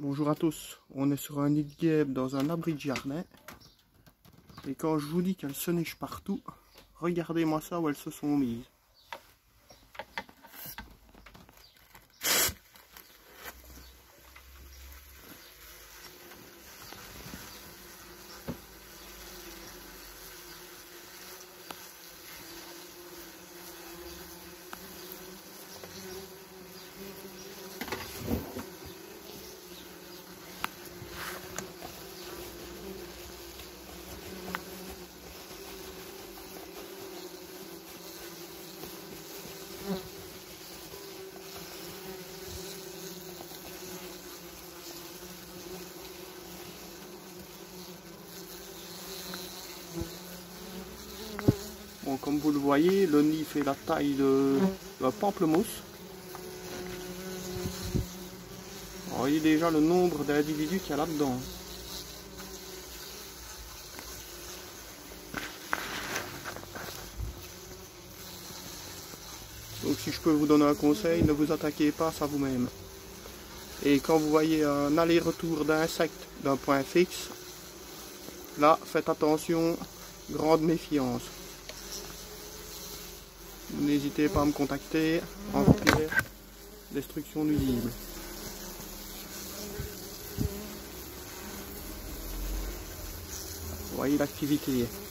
Bonjour à tous, on est sur un nid de guêpes dans un abri de jardin. Et quand je vous dis qu'elles se nichent partout, regardez-moi ça où elles se sont mises. Bon, comme vous le voyez, le nid fait la taille d'un pamplemousse. Vous voyez déjà le nombre d'individus qu'il y a là-dedans. Donc si je peux vous donner un conseil, ne vous attaquez pas à vous-même. Et quand vous voyez un aller-retour d'insectes d'un point fixe, là, faites attention, grande méfiance. N'hésitez pas à me contacter en repère, destruction nuisible. Vous voyez l'activité.